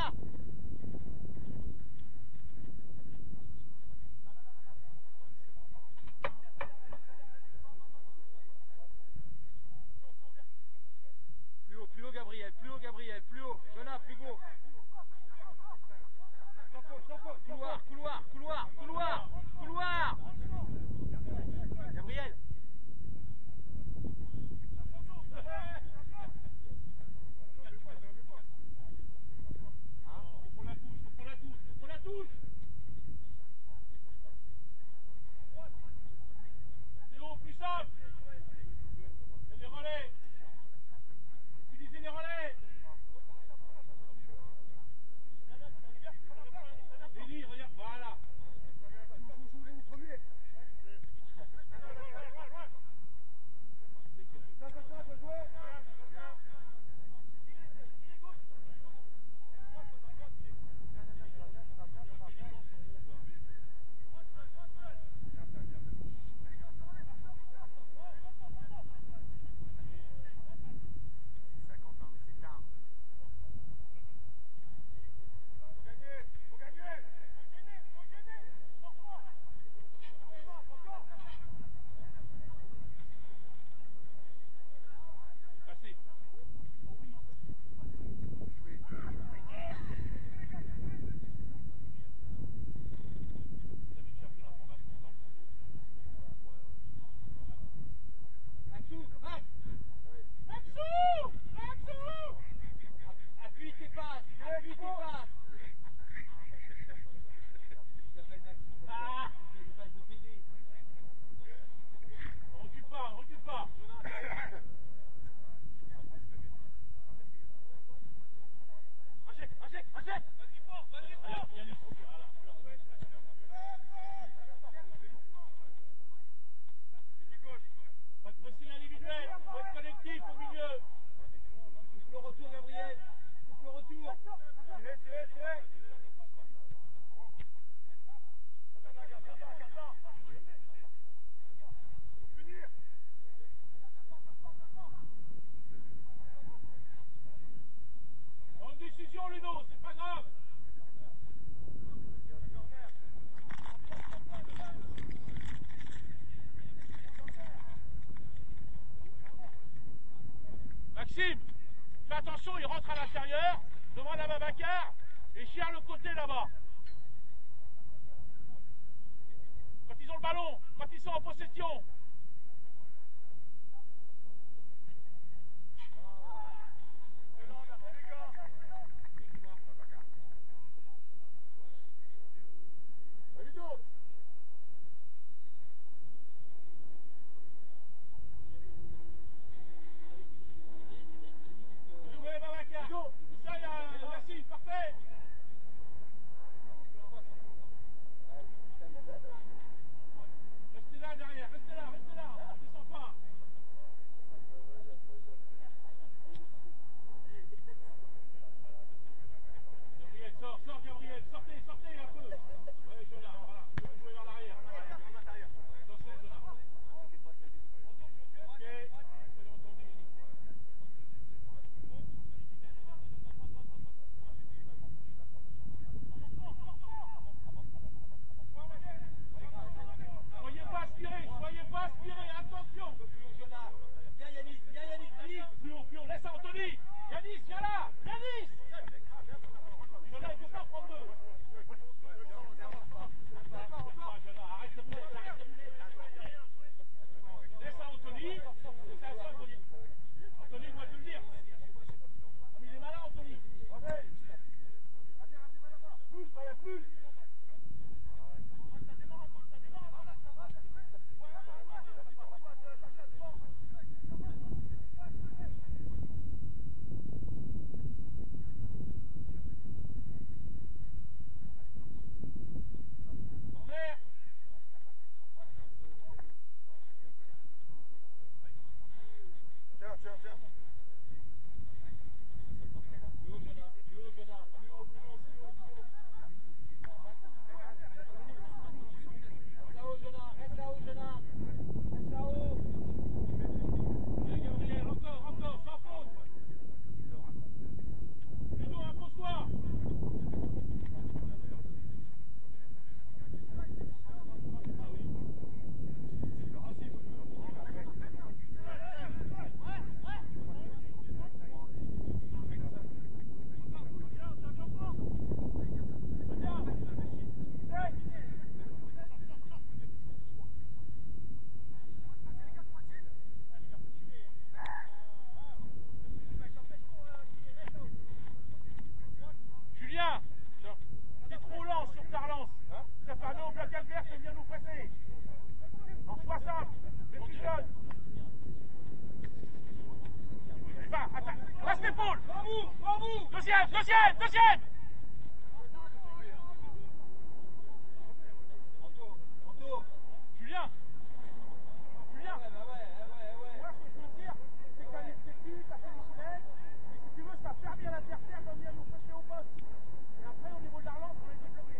là. Plus haut Gabriel, plus haut Gabriel, plus haut. Jonah, plus haut. Couloir, couloir, couloir, couloir, couloir. Gabriel. Faut la touche, faut la touche, faut la touche. C'est bon, plus simple. Et les relais. Utilisez les relais. Lélie, regarde, voilà. Joue les premiers. Ça, faut jouer. Appuie tes passes, appuie tes passes. Il passe de PD. Recule pas, recule pas. Achète, achète, achète. Vas-y fort, vas-y fort. Voilà. Pas de pressing individuel, faut être collectif au milieu. Coupe le retour Gabriel. Coupe le retour. Tirez. Faut punir. Dans une décision, Ludo, c'est pas grave. Maxime, fais attention, il rentre à l'intérieur, demande à Babacar et gère le côté là-bas. Quand ils ont le ballon, quand ils sont en possession. Jouez Babacar. Ça, il y a Yacine, parfait. Restez là derrière, restez là. épaules. Deuxième, deuxième, deuxième. Julien. Julien. Moi, ce que je veux dire, c'est que t'as les objectifs, t'as fait les gilets, et si tu veux, ça a permis à l'adversaire de venir nous presser au poste. Et après, au niveau de la relance, on a été bloqué.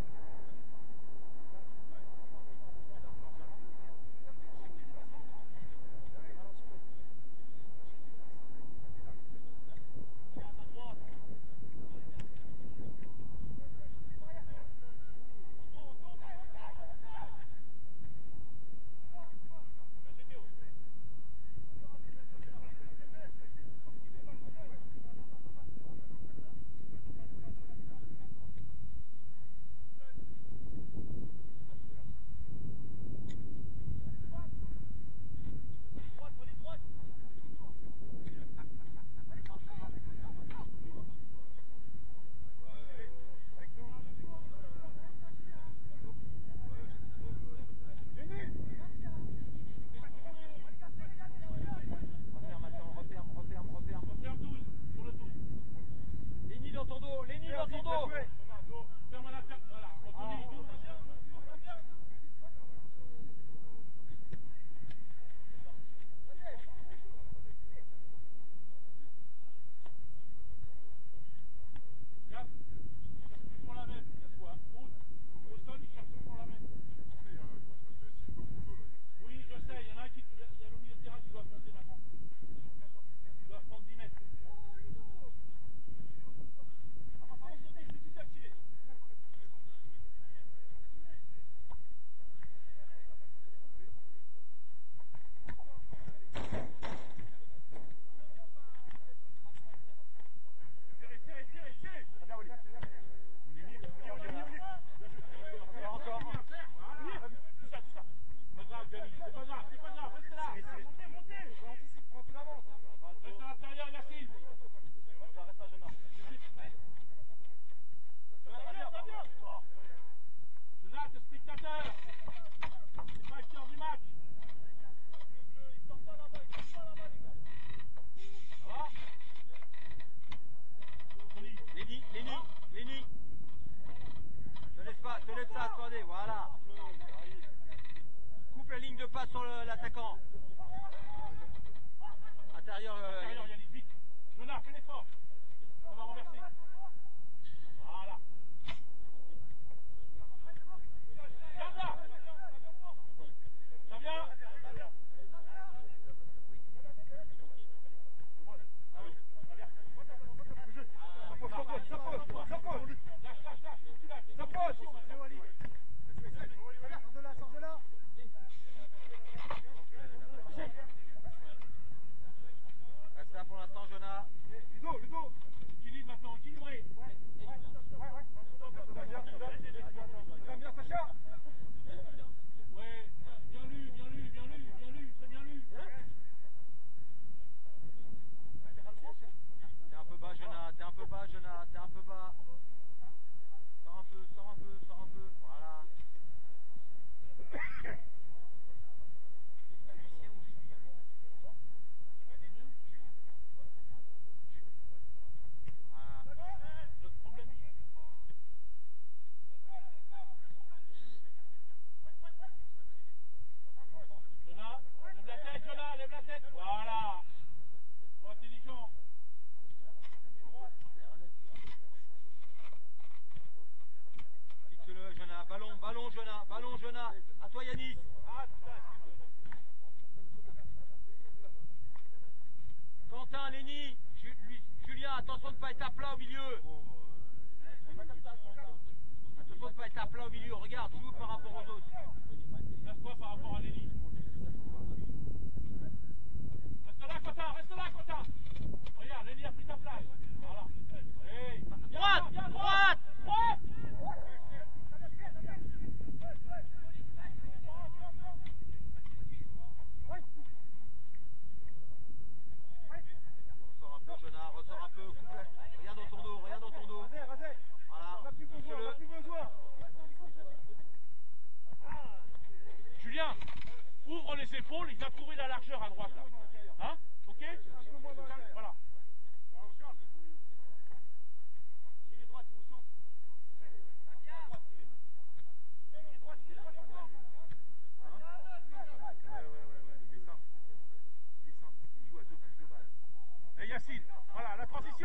épaules, il va trouver la largeur à droite là. Hein? Ok? Voilà.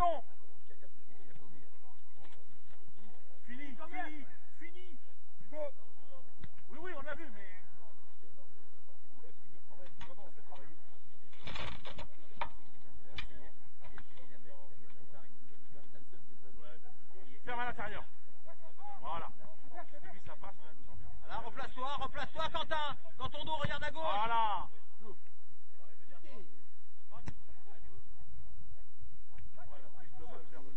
Attention. Fini. Oui, on a vu, mais... Ferme à l'intérieur. Voilà. Et puis ça passe, là, nous emmerde. Voilà, replace-toi, Quentin. Dans ton dos, regarde à gauche. Voilà. Voilà, prise de balle vers le...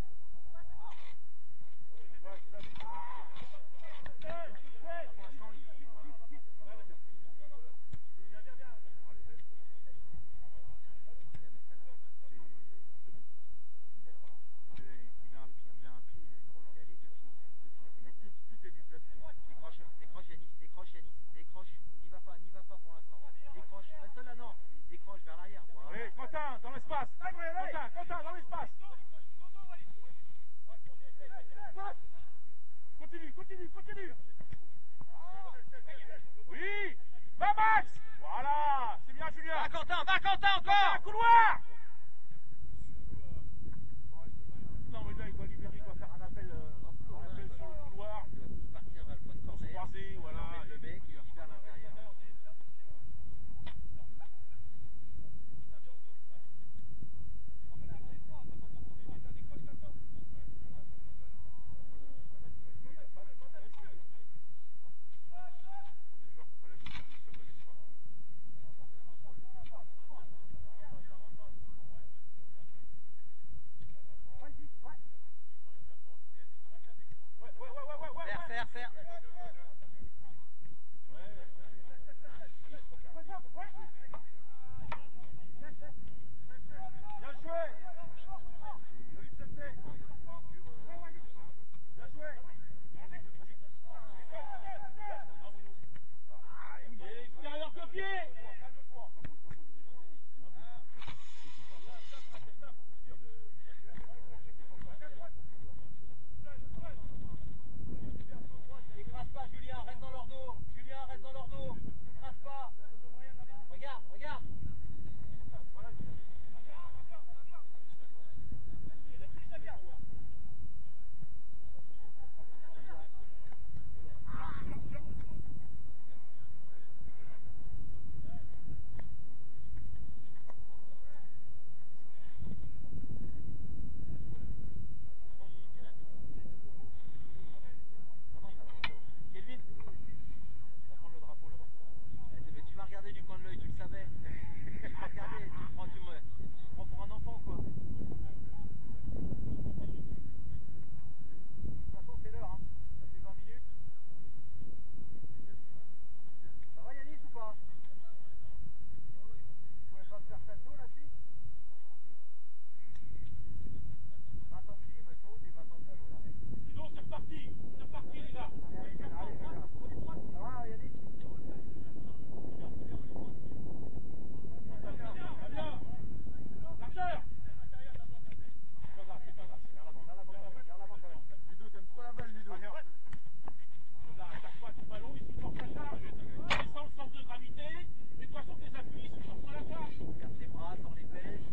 Décroche, n'y va pas pour l'instant. Décroche, reste là, non. Décroche vers l'arrière. Voilà. Oui, Quentin, dans l'espace. Quentin, dans l'espace. Continue. Oui, va Max. Voilà, c'est bien Julien. Va Quentin encore. Un couloir. Non mais là il doit libérer, il doit faire un appel sur le couloir. Il doit partir vers le point de Pour se corner. croiser, voilà. Non, mais le mec, il libère l'intérieur. Faire. Bien joué. Bien joué. Extérieur copié. Écrase pas, Julien, reste dans leur dos. Écrase pas. Regarde. Kelvin, tu vas prendre le drapeau là-bas. Mais tu m'as regardé du coin de l'œil, tu le savais. Tu m'as regardé, tu me prends pour un enfant quoi. De toute façon c'est l'heure, hein. Ça fait 20 minutes. Ça va Yanis ou pas? Vous pouvez pas me faire salto là si? 20 ans de gym, saute et 20 ans de gym là. Ludo, c'est reparti les gars. Allez, ça va Yannick? Bien. Largeur. C'est pas grave. Vers l'avant quand même. Ludo, t'aimes trop la balle, Ludo. Là, attaque pas ton ballon, il supporte la charge. Descends le centre de gravité, mets-toi sur tes appuis, il supporte pas la charge. Garde tes bras, sors les pêches.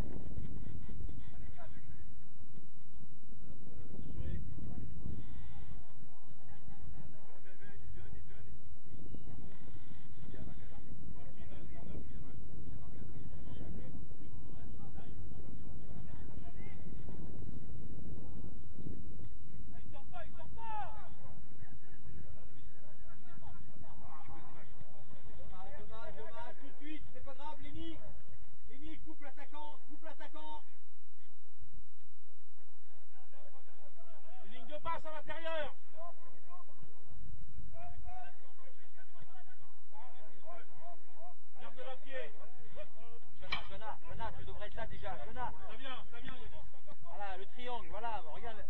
Dommage, tout de suite, c'est pas grave, Lenny, coupe l'attaquant. Une ligne de passe à l'intérieur. Garde le pied. Jonah, tu devrais être là déjà, Jonah. Ça vient, Yanis. Voilà, le triangle, voilà, regarde.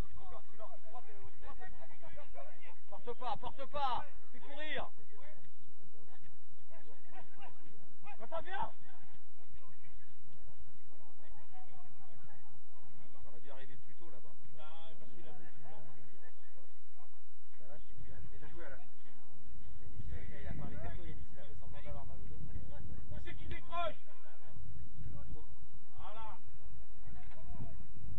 Porte pas, fais courir. Attends, viens. Ça aurait dû arriver plus tôt là-bas. Ah, parce qu'il a beaucoup Ça va, je suis bien. Bien joué, Alain. Yanis, il a parlé perso, Yanis, il a fait semblant d'avoir mal au dos. Qui c'est qui décroche? Voilà.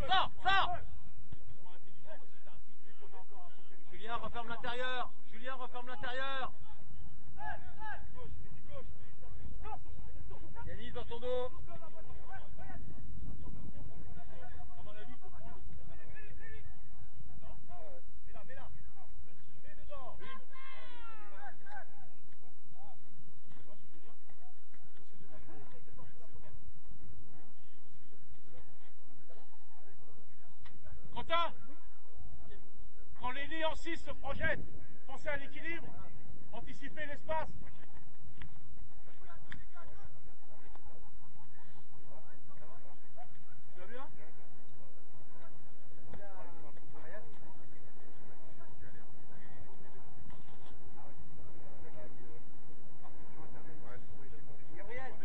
Sors, sors. Julien, referme l'intérieur. Julien, referme l'intérieur. Yanis, dans ton dos. À mon avis, il faut prendre. Mets-la. Mets dedans. Quentin, quand les lits en 6 se projettent, pensez à l'équilibre, anticipez l'espace. Ça va bien? Gabriel.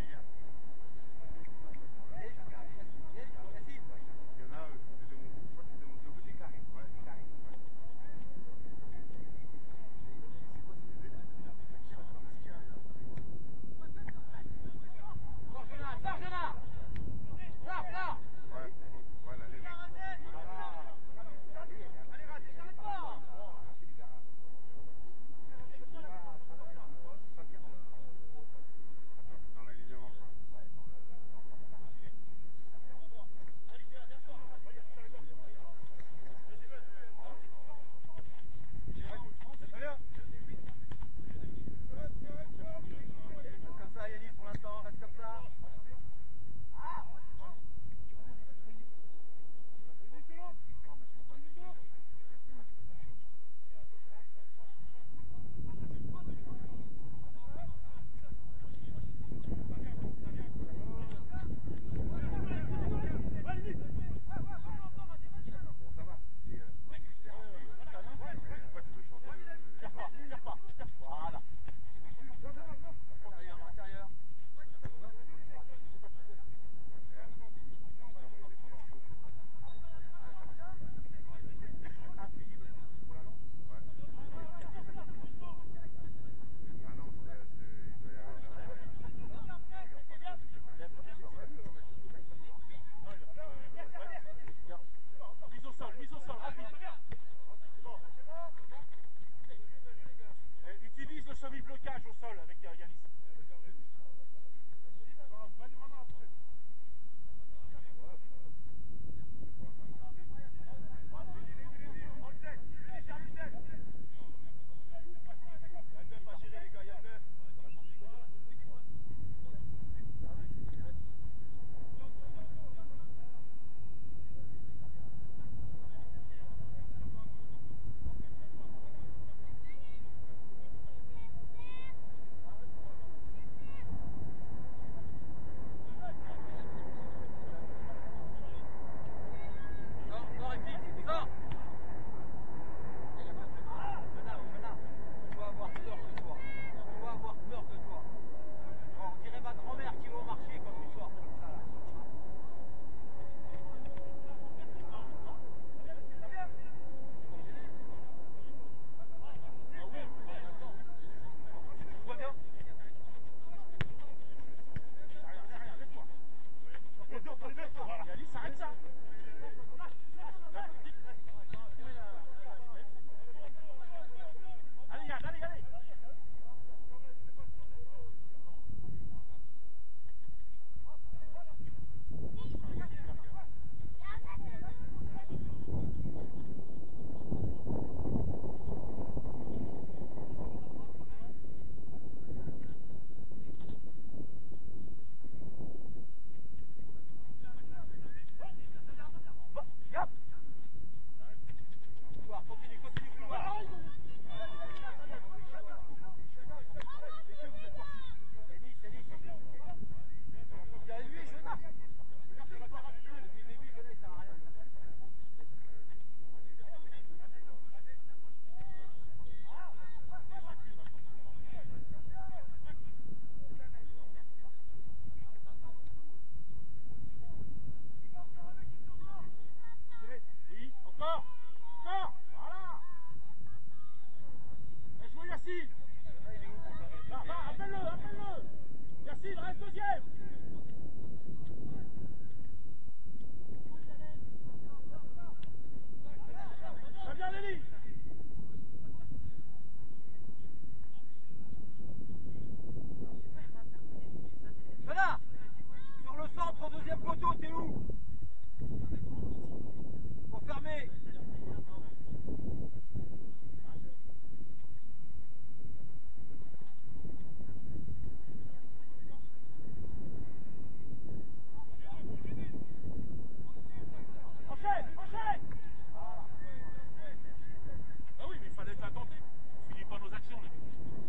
Ah oui, mais il fallait la tenter. On finit pas nos actions, les mecs.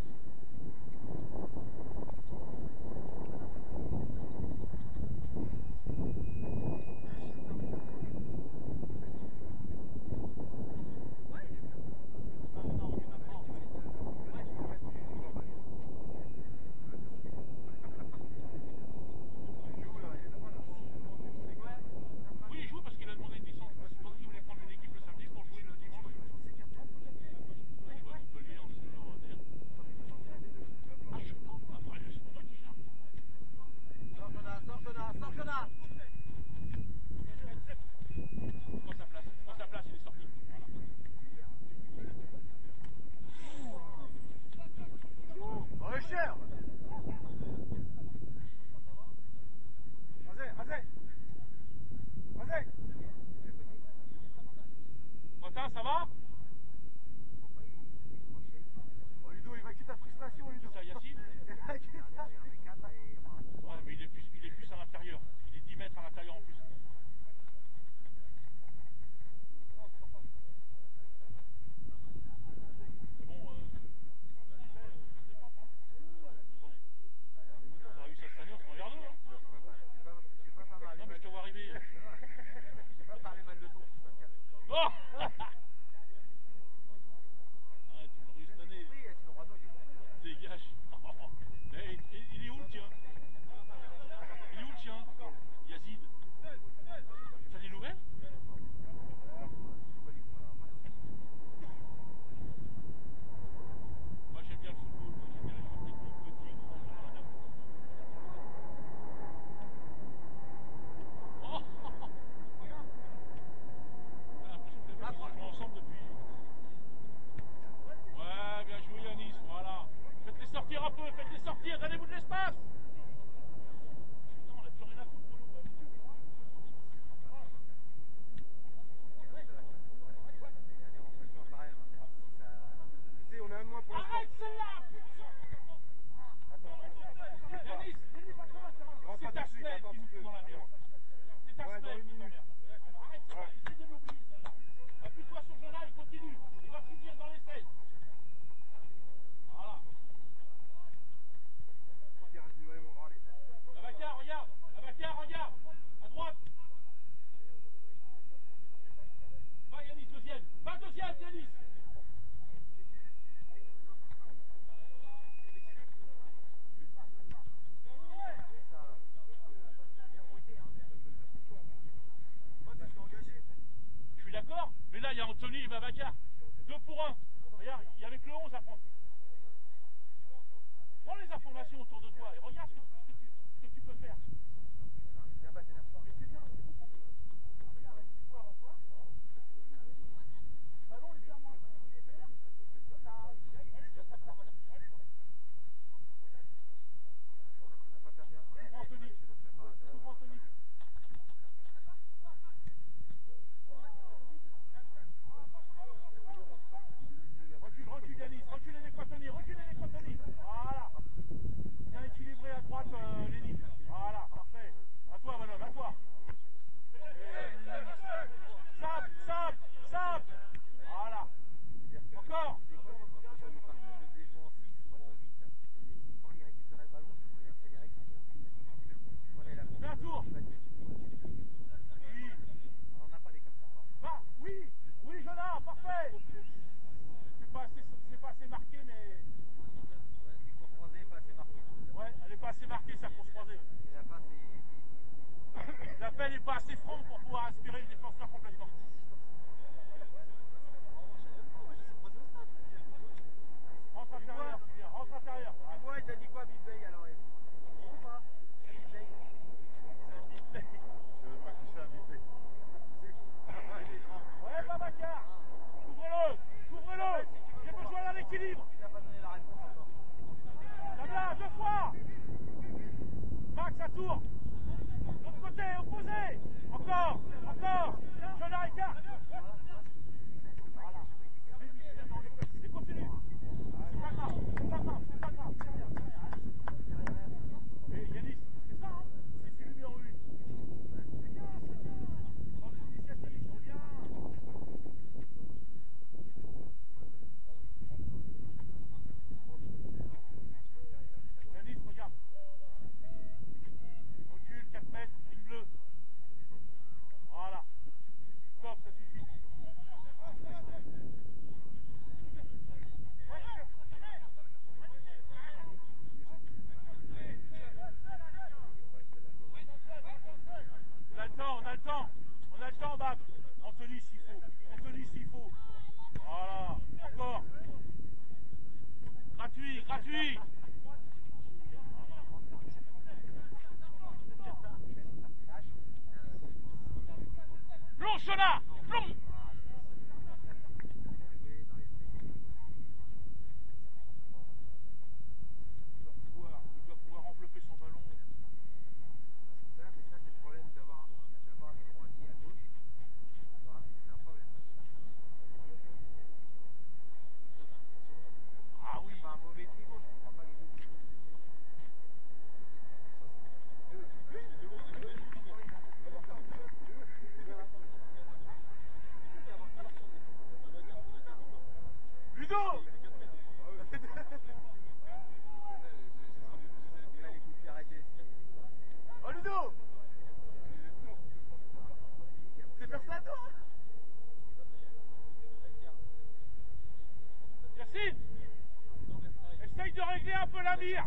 Oui, il joue parce qu'il a demandé une licence. C'est pour ça qu'il voulait prendre une équipe le samedi pour jouer le dimanche. Il joue à Montpellier en senior d'ailleurs. Ah, je sais pas. Après, c'est pas moi qui gère. Sors, Jonas, sors, Jonas, sors, Jonas. Prends sa place, il est sorti. Voilà. Oh, cher. Vas-y. Quentin, ça va? Oh, Ludo, il va quitter ta frustration, Ludo. Ça, Yacine? Ouais, mais il est plus à l'intérieur. Il est 10 mètres à l'intérieur en plus. Mais bon, ce qu'il fait, dépend pas. On aurait eu ça cette année, on se regarde, hein. Non, mais je te vois arriver. J'ai pas parlé mal de ton, ça se calme. Oh. Arrête, on l'aurait eu cette année. Oui, sinon Rano, j'ai compris. Dégage. Mais il est où le tien? Il est où le tien? Yazid. T'as des nouvelles? Moi j'aime bien le football, moi j'aime bien les joueurs techniques, petits, grands, j'en ai rien à foutre. Oh. J'ai l'impression que les mecs ils jouent ensemble depuis. Ouais, bien joué Yanis, voilà. Faites-les sortir un peu, faites-les sortir, donnez-vous de l'espace. Putain, on a plus rien à foutre, Polo. Tu sais, on a un de moins pour l'instant. Arrête celle-là. Yanis, c'est ta semaine qui nous fout dans la merde. C'est ta Ouais, dans semaine une qui nous minute. merde. Arrête ça, essaie de l'oublier celle-là. Appuie-toi sur Jonas, il continue. Il va finir dans les 16. Voilà. Abacar, regarde. Abacar, regarde. À droite. Va Yanis, deuxième. Va deuxième, Yanis. Je suis d'accord, mais là il y a Anthony et Babacar. 2 pour 1. Regarde, il y avait que le 11 à prendre. Prends les informations autour de toi et regarde ce que tu peux faire. Mais c'est bien, c'est beaucoup. Ballon, il est à moi. Prends Anthony. Prends Anthony. Recule Yanis, reculez les Anthony, reculez les Anthony. Voilà. Bien équilibré à droite Lenny. Voilà, parfait. À toi bonhomme, à toi. Sap. Voilà. Encore. Fais un tour. Oui. On n'a pas des comme ça. Va, oui, Jonas, parfait. C'est pas assez marqué, mais... Les cours croisés, pas assez marqués. Ouais, elle est pas assez marquée, sa course croisée. Et la passe est... L'appel n'est pas assez franc pour pouvoir aspirer le défenseur complètement. Rentre intérieur, Julien, rentre intérieur. Moi, il t'a dit quoi, Big Bay, alors? Ou pas? Big Bay. Je savais pas qui c'est à Bipé. Ouais, Babacar. Couvre-le. J'ai besoin d'un équilibre. Tu n'as pas donné la réponse encore. Là, 2 fois. Max, à tour. L'autre côté, opposé. Encore. Jonas Ricard. Plomb. Il doit pouvoir envelopper son ballon. Ça, c'est le problème d'avoir les droitiers à gauche. Tu vois, c'est un problème. Ah oui. C'est pas un mauvais tricot, je comprends pas les deux. Ludo! Oh Ludo! C'est faire ça toi? Yacine, essaye de régler un peu la mire.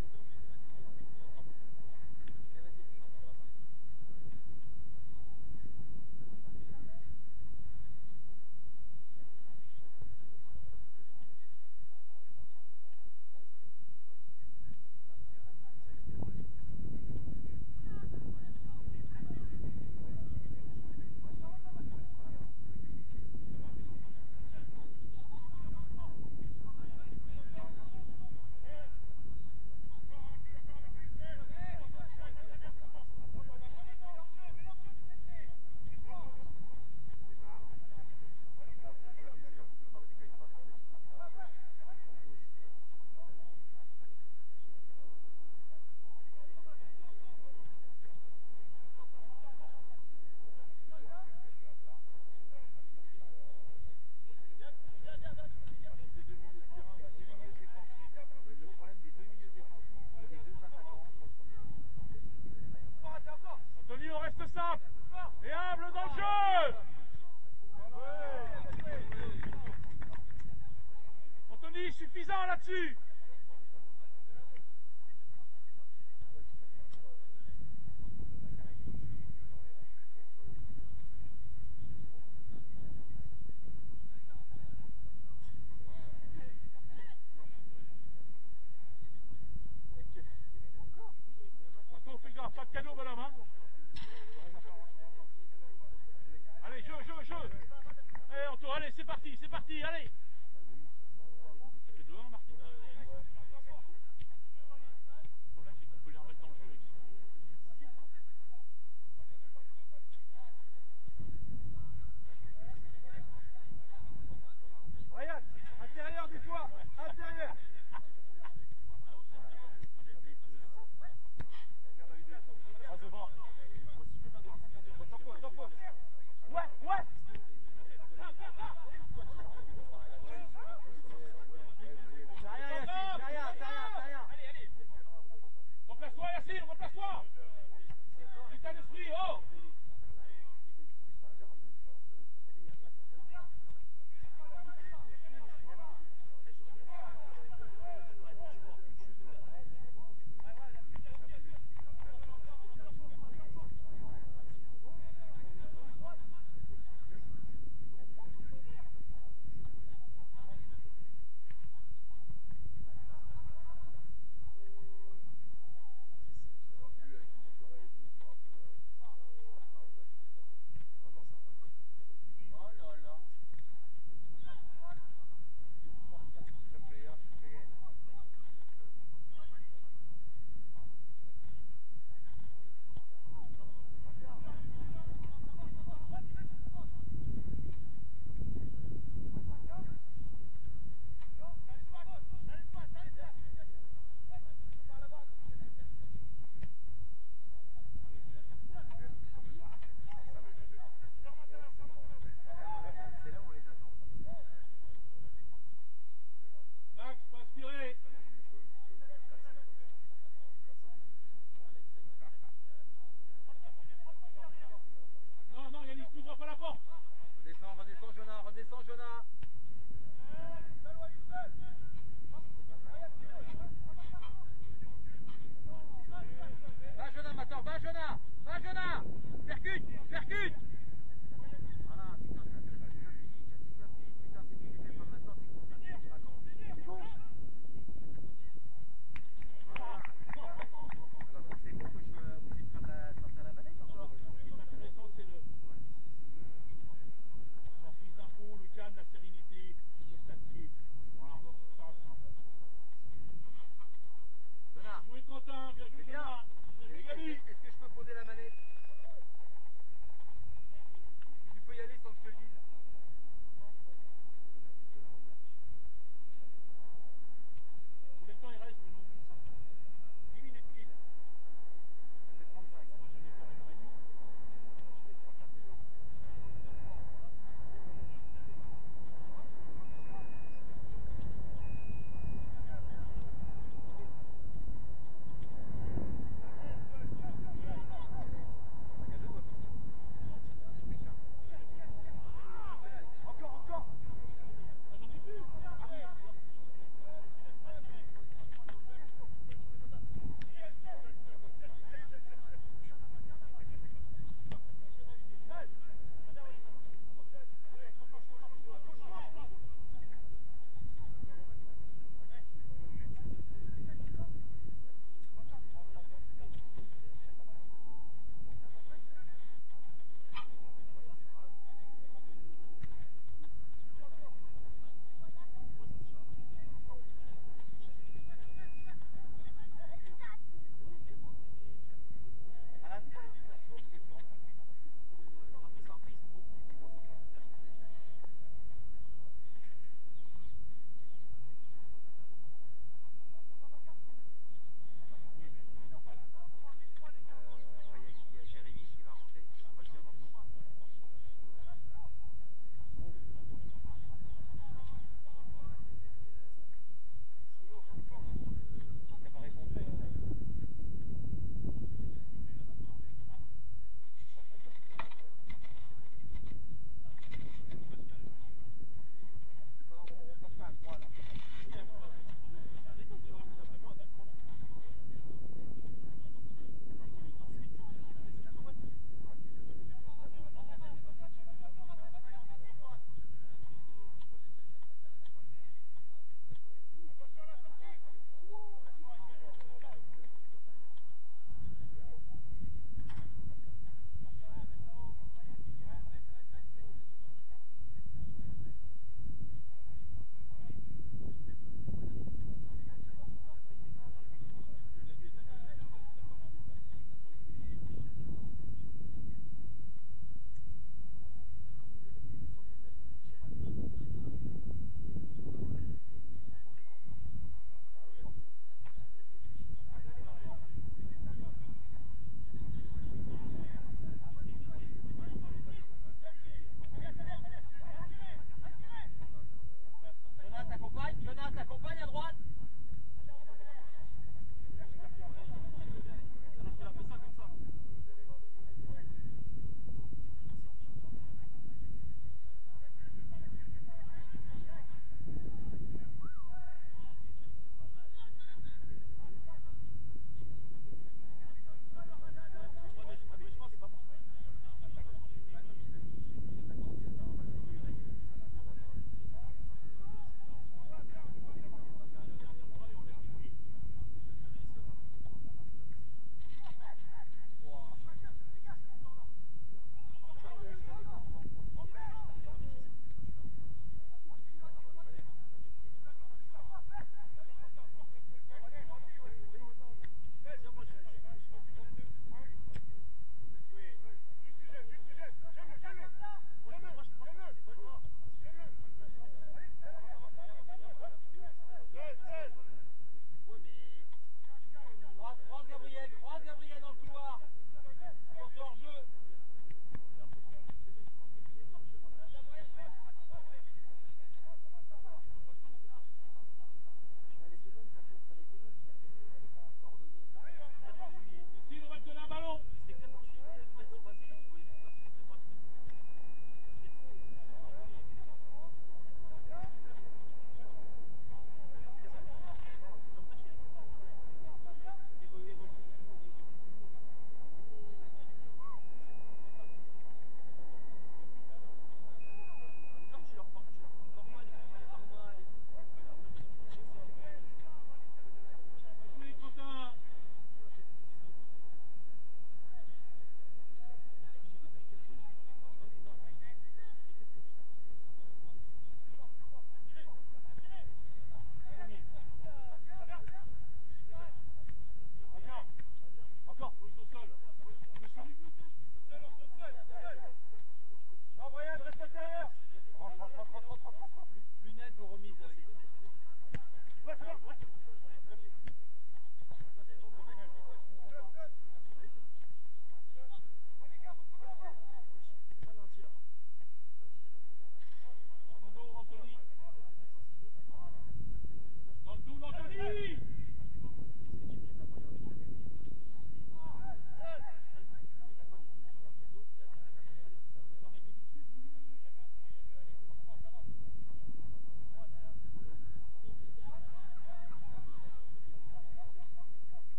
Anthony, on reste simple et humble dans le jeu. Anthony, suffisant là-dessus. Attends, fais gaffe, pas de cadeau, bonhomme, hein. Allez, jeu. Allez, Anto, allez, c'est parti, allez. Ça fait 2-1, Martin. Yannis. Le problème, c'est qu'on peut les remettre dans le jeu. Ryan, intérieur des fois, intérieur. Ouais. C'est rien, Yacine, c'est rien. Allez. Remplace-toi, Yacine, remplace-toi. L'état d'esprit, oh.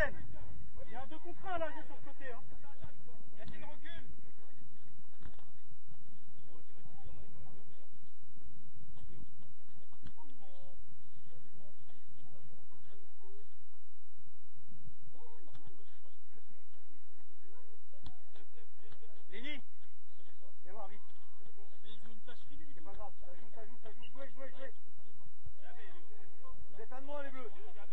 Yacine. Il y a un 2 contre 1 là, sur le côté. Hein. Yacine, recule. Léni, viens voir vite. C'est pas grave, ça joue, jouez. Vous êtes un de moins les bleus.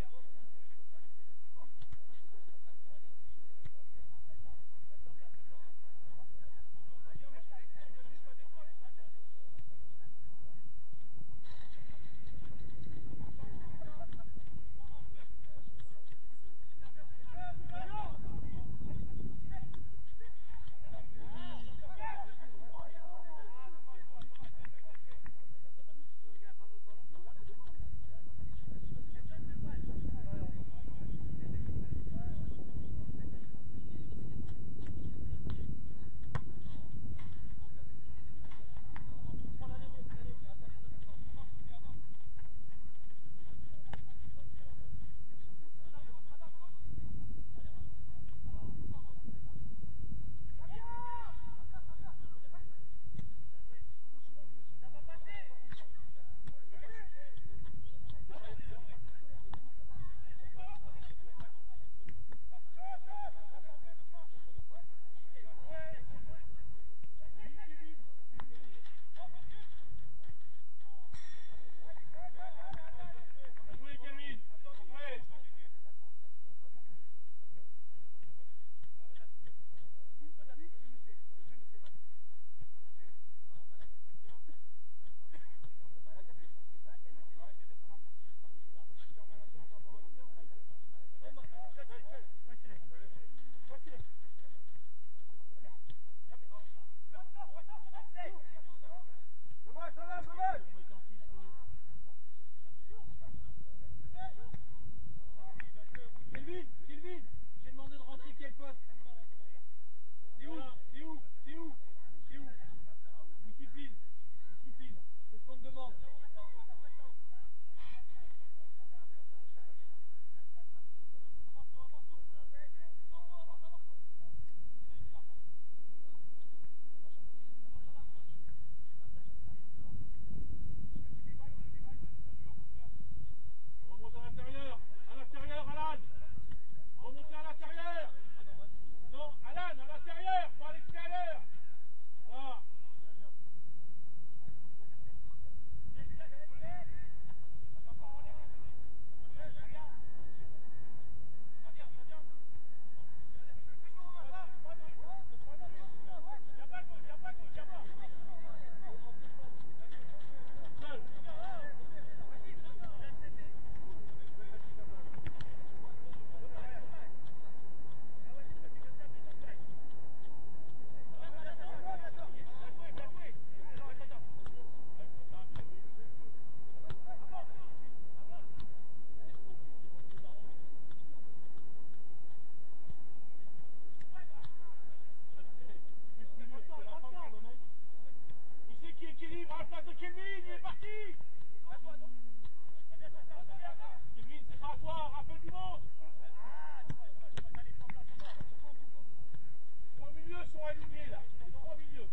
Kelvin, j'ai demandé de rentrer quel poste? C'est où? Discipline, c'est ce qu'on te demande. Remonte à l'intérieur, Alan. Remontez à l'intérieur. Non, Alan, à l'intérieur, pas à l'extérieur. Voilà. Ici qui équilibre à la place de Kelvin, il est parti. Kelvin, c'est pas à toi, rappel du monde. Les 3 milieux sont alignés là, les 3 milieux.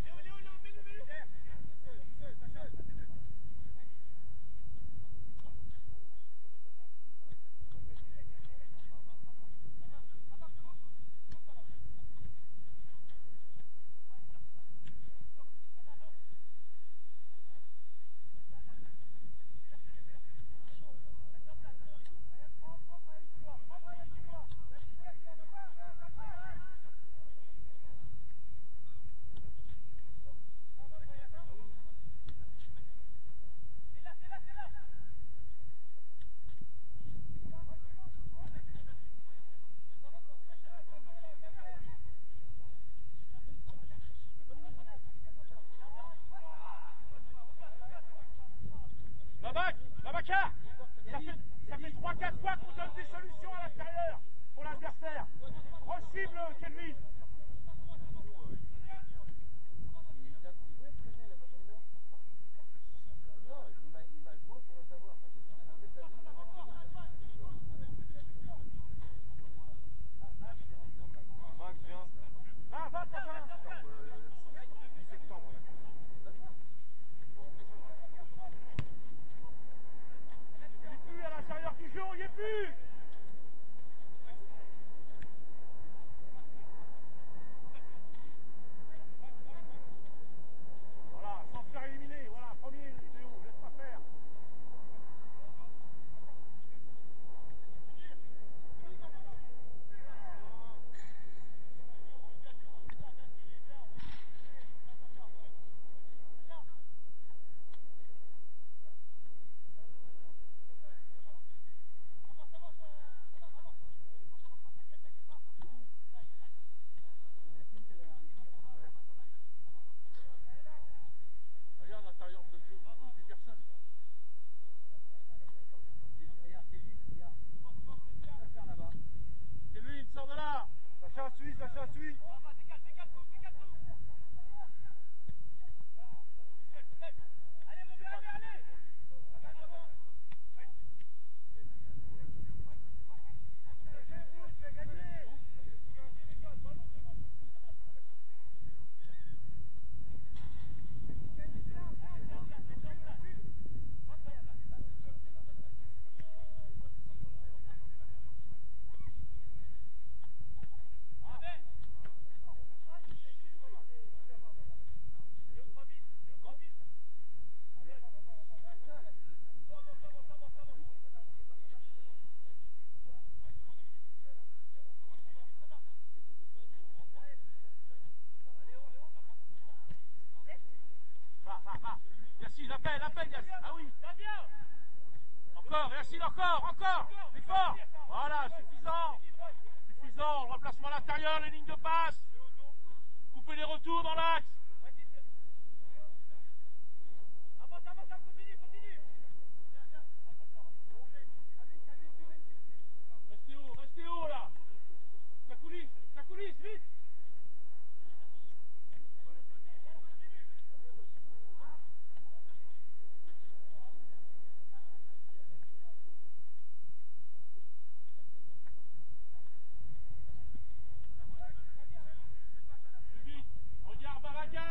Babacar, ça fait 3-4 fois qu'on donne des solutions à l'intérieur pour l'adversaire. Re-cible, Kelvin. suis. Allez, mon gars, allez. Yacine, la peine, Yacine. Ah oui. Encore, Yacine, encore. Mais fort. Voilà, suffisant. Suffisant. Remplacement à l'intérieur, les lignes de passe. Couper les retours dans l'axe. Restez haut là. Ça coulisse, vite. Regarde Barragan.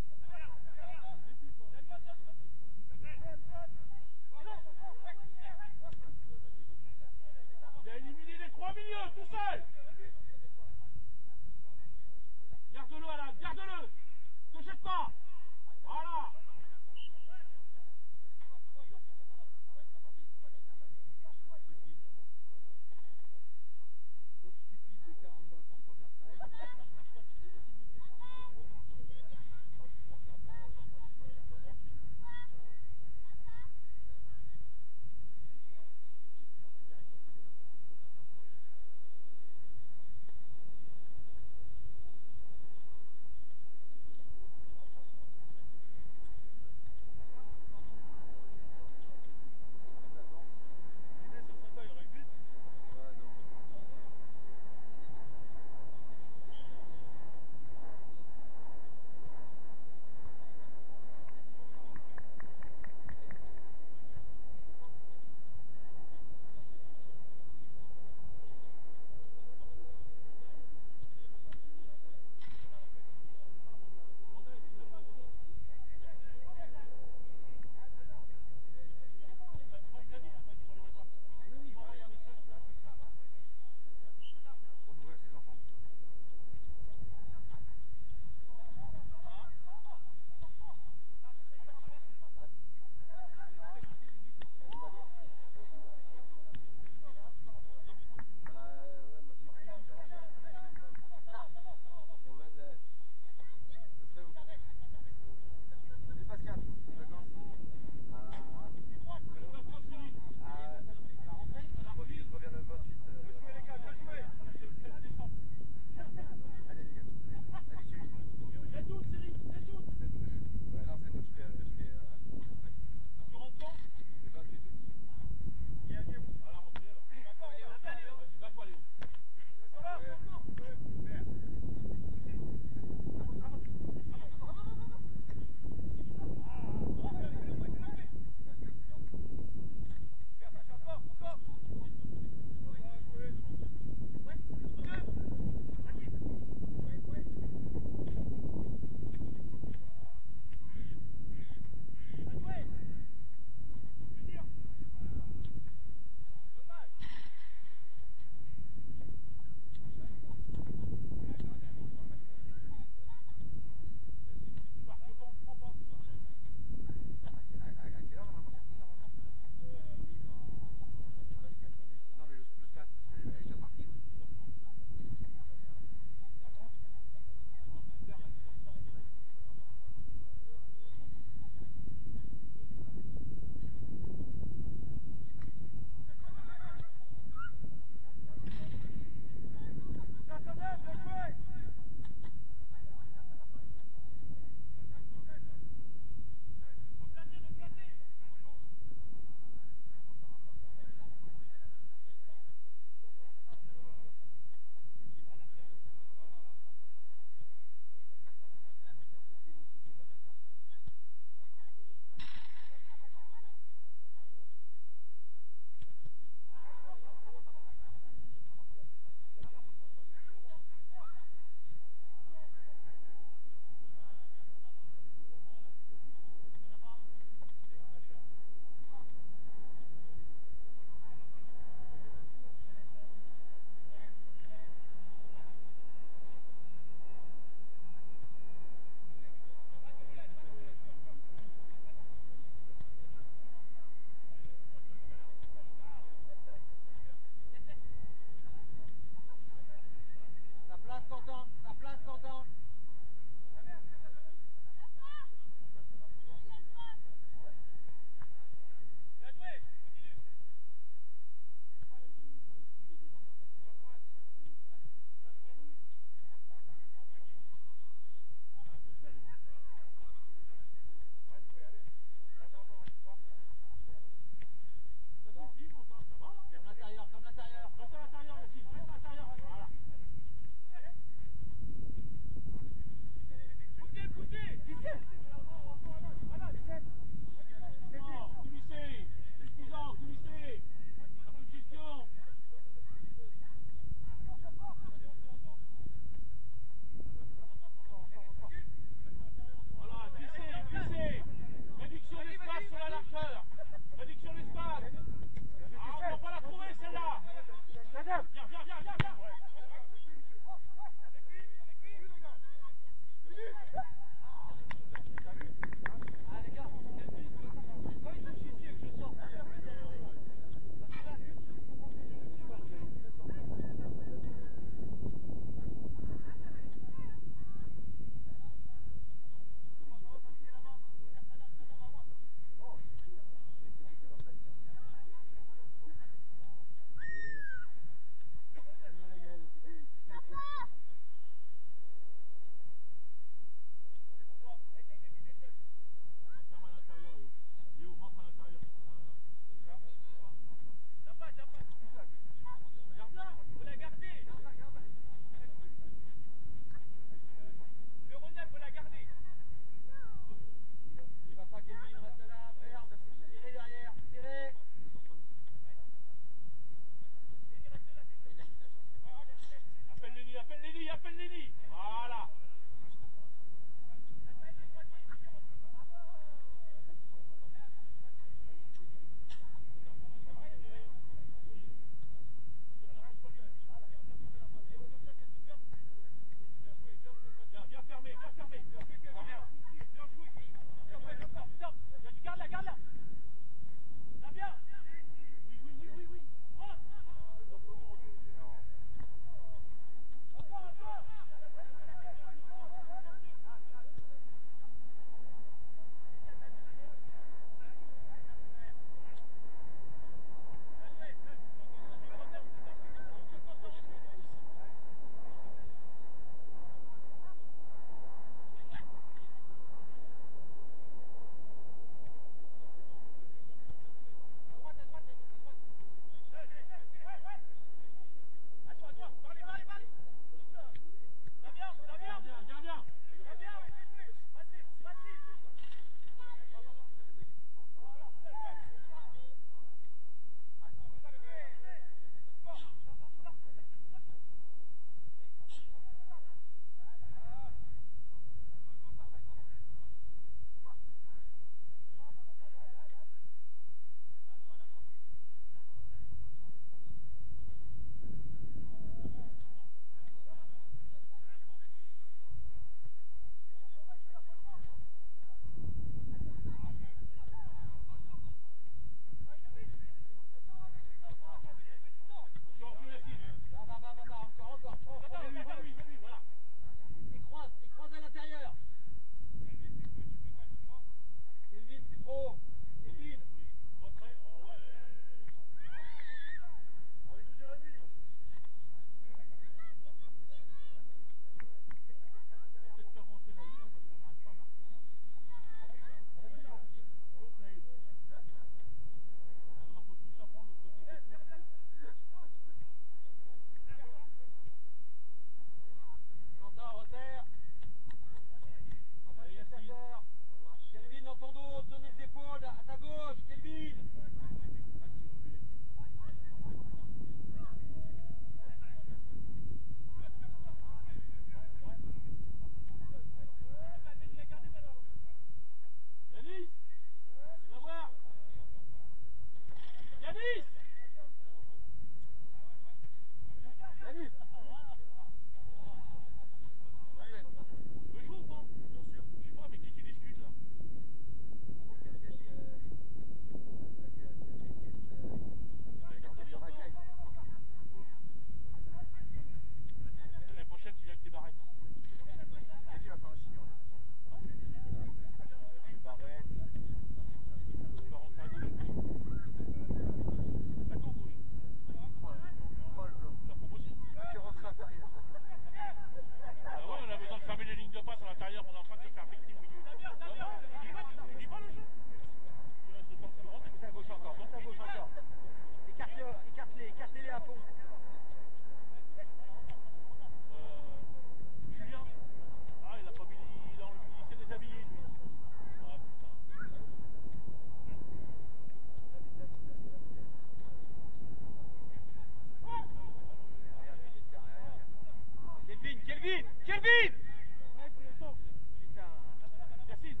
Kevin! Putain. Yacine!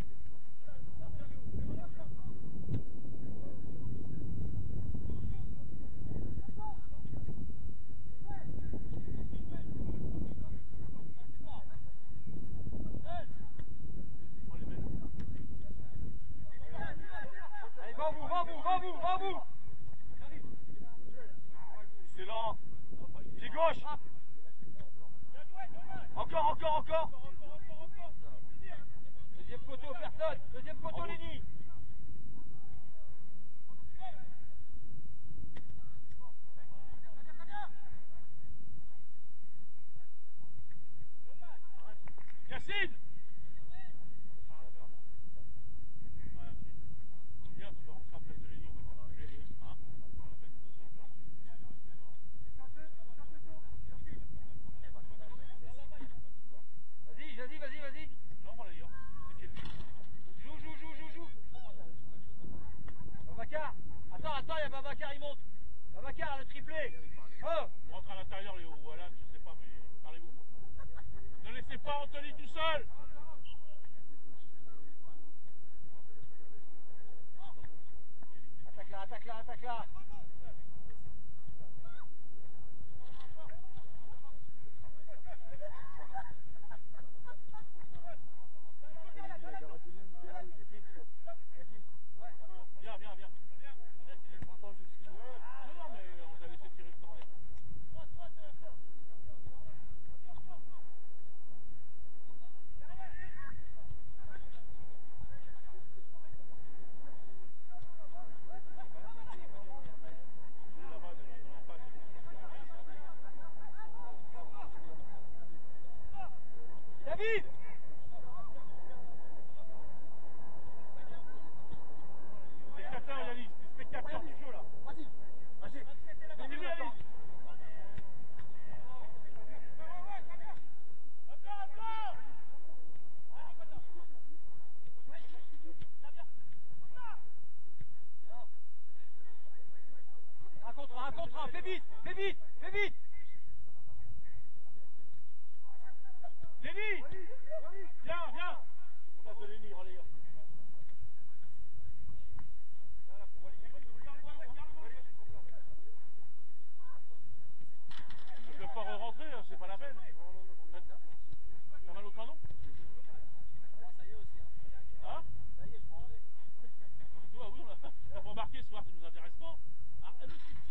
Allez, va au bout, va au bout, va au bout, va au bout. Excellent. Pied gauche. Encore, encore, encore. Deuxième poteau, personne. Deuxième poteau, Lenny. Yacine! Bien, tu vas rentrer à place de Lenny, on va te faire couper. Hein? Pas la peine de poser le plan. Vas-y, vas-y, vas-y, vas-y. Non, voilà, d'ailleurs. C'est Kevin. Joue. Babacar. Attends, il y a Babacar, il monte. Babacar, le triplé. Oh. On rentre à l'intérieur, Léo, ou à l'âne, je sais pas, mais parlez-vous. Ne laissez pas Anthony tout seul! Attaque là. Viens. Non, mais on a laissé tirer le corner. David. Spectateur, Yanis, des spectateurs du jeu là. Vas-y. Mets-lui maintenant. Un contre un. Fais vite. Lenny! Viens! On passe de Lenny, relayeur. Je peux pas re-rentrer, c'est pas la peine. T'as mal au canon? Ça y est aussi. Hein? Ça y est, je prends. Toi, oui, t'as pas remarqué ce soir, ça nous intéresse pas. Ah, le type.